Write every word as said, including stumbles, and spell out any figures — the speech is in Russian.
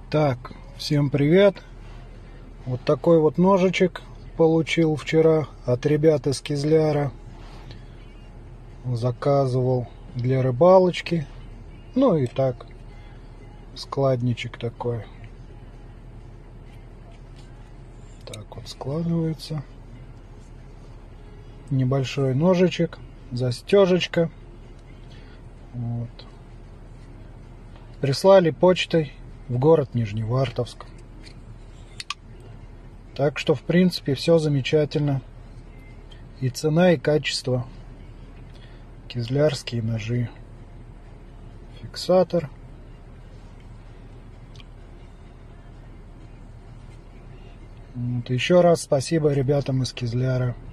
Так, всем привет. Вот такой вот ножичек получил вчера от ребят из Кизляра. Заказывал для рыбалочки. Ну и так, складничек такой. Так вот складывается. Небольшой ножичек, застежечка. Вот. Прислали почтой в город Нижневартовск. Так что, в принципе, все замечательно. И цена, и качество. Кизлярские ножи. Фиксатор. Вот. Еще раз спасибо ребятам из Кизляра.